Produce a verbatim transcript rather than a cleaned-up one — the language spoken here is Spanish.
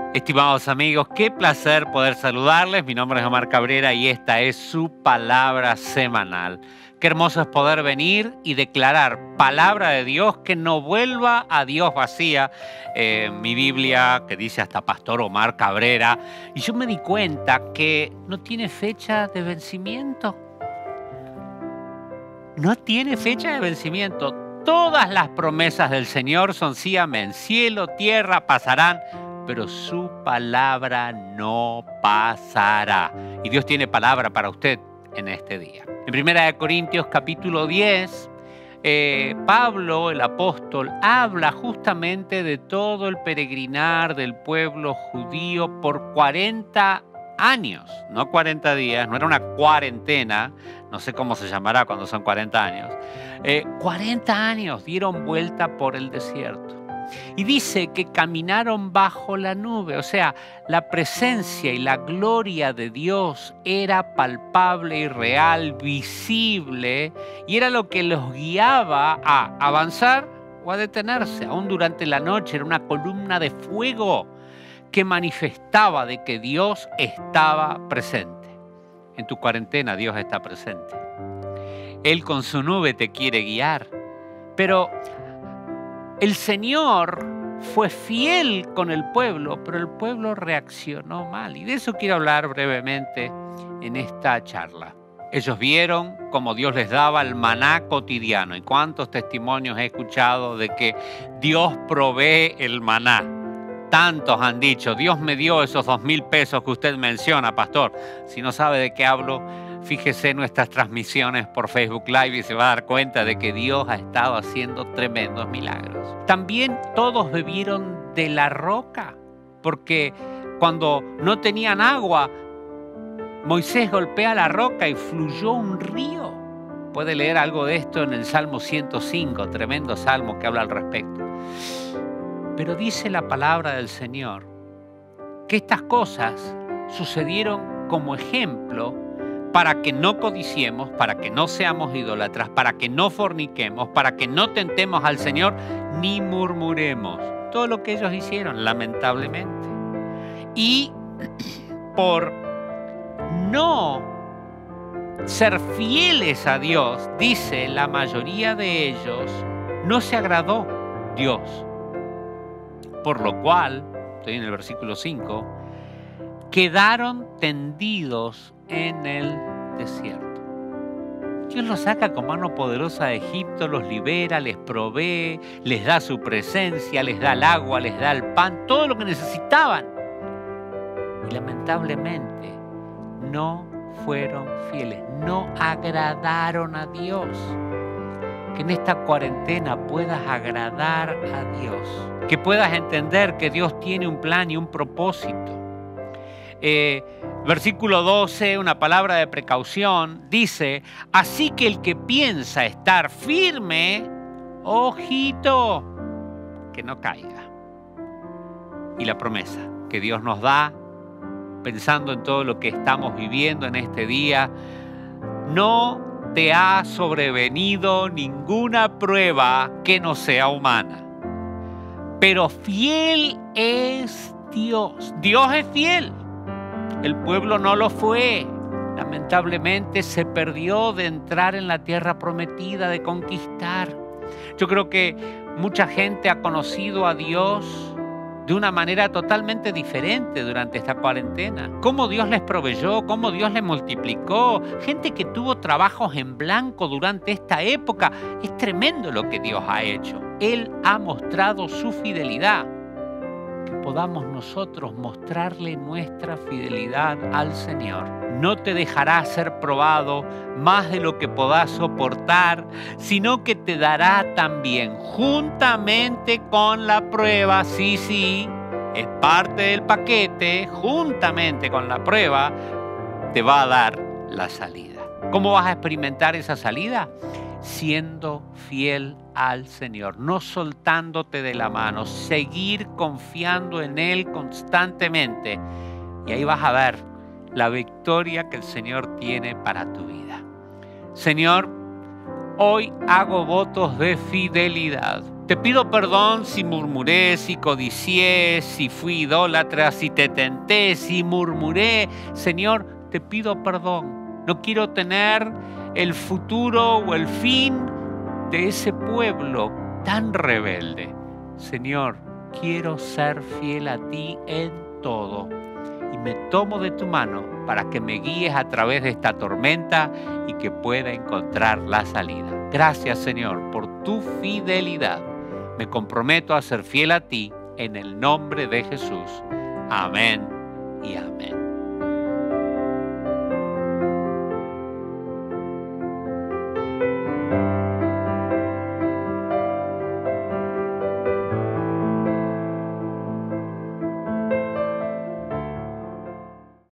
Estimados amigos, qué placer poder saludarles. Mi nombre es Omar Cabrera y esta es su palabra semanal. Qué hermoso es poder venir y declarar palabra de Dios que no vuelva a Dios vacía. Eh, mi Biblia, que dice hasta Pastor Omar Cabrera, y yo me di cuenta que no tiene fecha de vencimiento. No tiene fecha de vencimiento. Todas las promesas del Señor son sí, amén. Cielo, tierra pasarán, pero su palabra no pasará. Y Dios tiene palabra para usted en este día. En primera de Corintios capítulo diez, eh, Pablo, el apóstol, habla justamente de todo el peregrinar del pueblo judío por cuarenta años, no cuarenta días, no era una cuarentena, no sé cómo se llamará cuando son cuarenta años. Eh, cuarenta años dieron vuelta por el desierto. Y dice que caminaron bajo la nube, o sea, la presencia y la gloria de Dios era palpable y real, visible, y era lo que los guiaba a avanzar o a detenerse. Aún durante la noche era una columna de fuego que manifestaba de que Dios estaba presente. En tu cuarentena Dios está presente. Él con su nube te quiere guiar, pero el Señor fue fiel con el pueblo, pero el pueblo reaccionó mal. Y de eso quiero hablar brevemente en esta charla. Ellos vieron cómo Dios les daba el maná cotidiano. ¿Y cuántos testimonios he escuchado de que Dios provee el maná? Tantos han dicho, Dios me dio esos dos mil pesos que usted menciona, pastor. Si no sabe de qué hablo, fíjese en nuestras transmisiones por Facebook Live y se va a dar cuenta de que Dios ha estado haciendo tremendos milagros. También todos bebieron de la roca, porque cuando no tenían agua, Moisés golpea la roca y fluyó un río. Puede leer algo de esto en el Salmo ciento cinco, tremendo salmo que habla al respecto. Pero dice la palabra del Señor que estas cosas sucedieron como ejemplo para que no codiciemos, para que no seamos idólatras, para que no forniquemos, para que no tentemos al Señor, ni murmuremos. Todo lo que ellos hicieron, lamentablemente. Y por no ser fieles a Dios, dice la mayoría de ellos, no se agradó Dios. Por lo cual, estoy en el versículo cinco, quedaron tendidos en el desierto. Dios los saca con mano poderosa de Egipto, los libera, les provee, les da su presencia, les da el agua, les da el pan, todo lo que necesitaban. Y lamentablemente no fueron fieles, no agradaron a Dios. Que en esta cuarentena puedas agradar a Dios, que puedas entender que Dios tiene un plan y un propósito. Eh, versículo doce, una palabra de precaución, dice, así que el que piensa estar firme, ojito, que no caiga. Y la promesa que Dios nos da, pensando en todo lo que estamos viviendo en este día, no te ha sobrevenido ninguna prueba que no sea humana. Pero fiel es Dios. Dios es fiel. El pueblo no lo fue. Lamentablemente se perdió de entrar en la tierra prometida, de conquistar. Yo creo que mucha gente ha conocido a Dios de una manera totalmente diferente durante esta cuarentena. Cómo Dios les proveyó, cómo Dios les multiplicó. Gente que tuvo trabajos en blanco durante esta época. Es tremendo lo que Dios ha hecho. Él ha mostrado su fidelidad. Que podamos nosotros mostrarle nuestra fidelidad al Señor. No te dejará ser probado más de lo que podás soportar, sino que te dará también juntamente con la prueba, sí, sí, es parte del paquete, juntamente con la prueba, te va a dar la salida. ¿Cómo vas a experimentar esa salida? Siendo fiel al Señor, no soltándote de la mano, seguir confiando en Él constantemente. Y ahí vas a ver la victoria que el Señor tiene para tu vida. Señor, hoy hago votos de fidelidad. Te pido perdón si murmuré, si codicié, si fui idólatra, si te tenté, si murmuré. Señor, te pido perdón. No quiero tener el futuro o el fin de ese pueblo tan rebelde. Señor, quiero ser fiel a ti en todo. Y me tomo de tu mano para que me guíes a través de esta tormenta y que pueda encontrar la salida. Gracias, Señor, por tu fidelidad. Me comprometo a ser fiel a ti en el nombre de Jesús. Amén y amén.